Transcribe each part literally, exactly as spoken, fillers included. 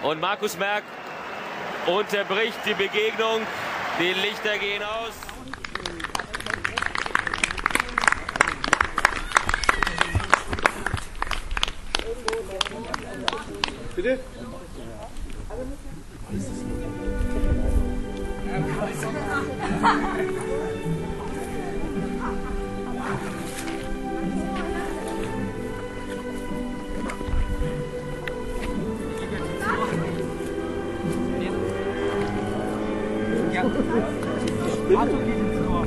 Und Markus Merck unterbricht die Begegnung. Die Lichter gehen aus. Bitte? Ja. Arthur geht ins Tor.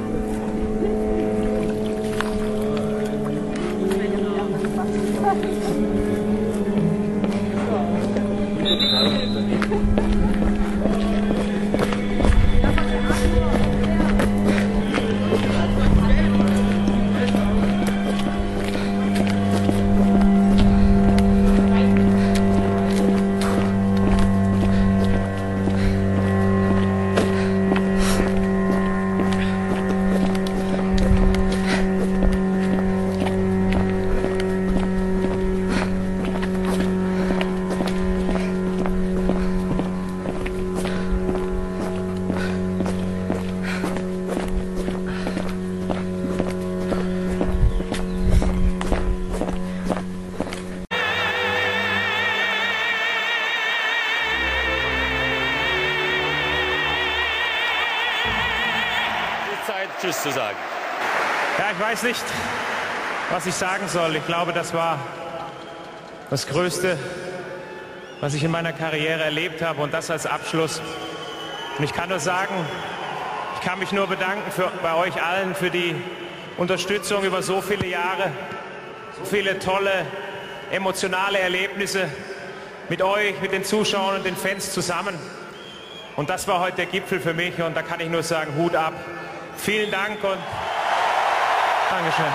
Zeit, Tschüss zu sagen. Ja, ich weiß nicht, was ich sagen soll. Ich glaube, das war das Größte, was ich in meiner Karriere erlebt habe, und das als Abschluss. Und ich kann nur sagen, ich kann mich nur bedanken für, bei euch allen für die Unterstützung über so viele Jahre, so viele tolle, emotionale Erlebnisse mit euch, mit den Zuschauern und den Fans zusammen. Und das war heute der Gipfel für mich, und da kann ich nur sagen, Hut ab. Vielen Dank und Dankeschön.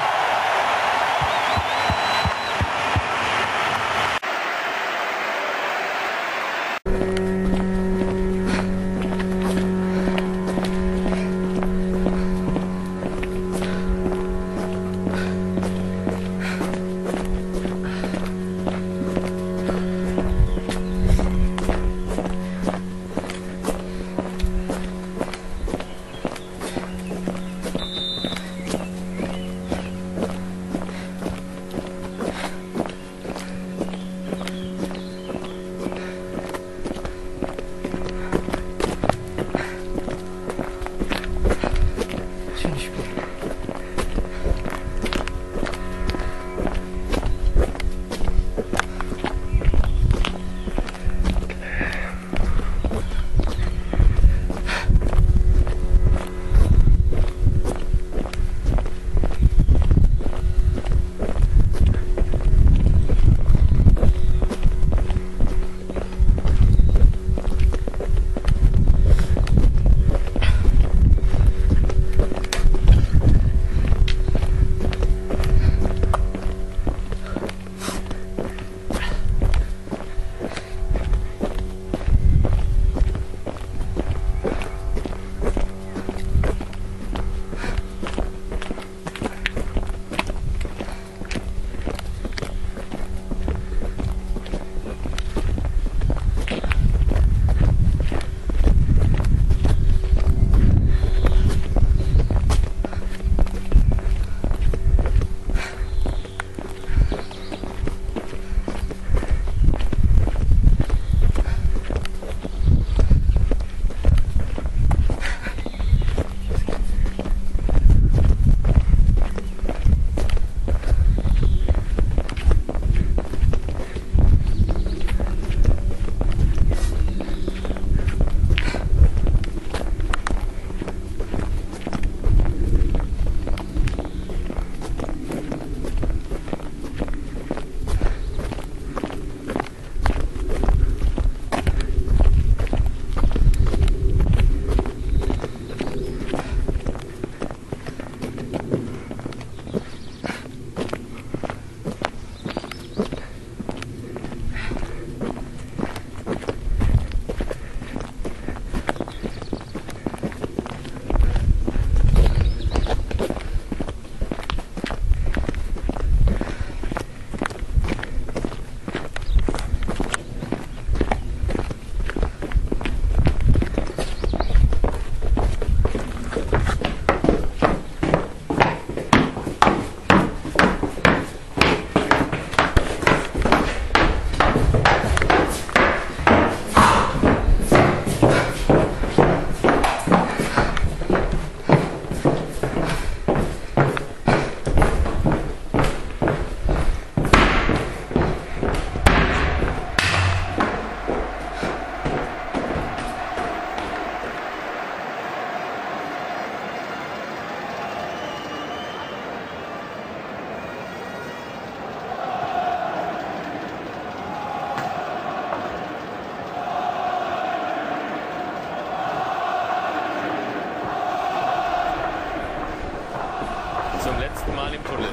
zum letzten Mal im Tunnel.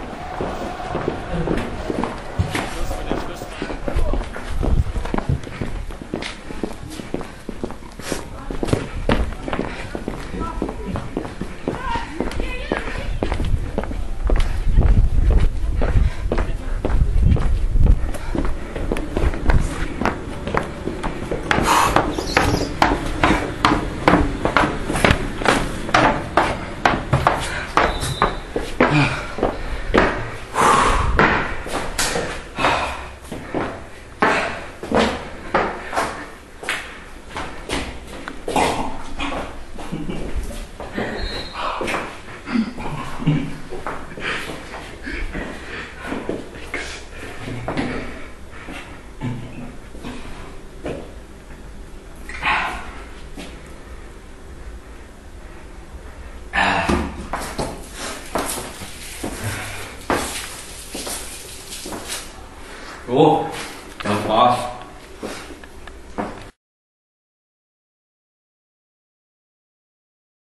Schluss für den Schluss. So, das war's.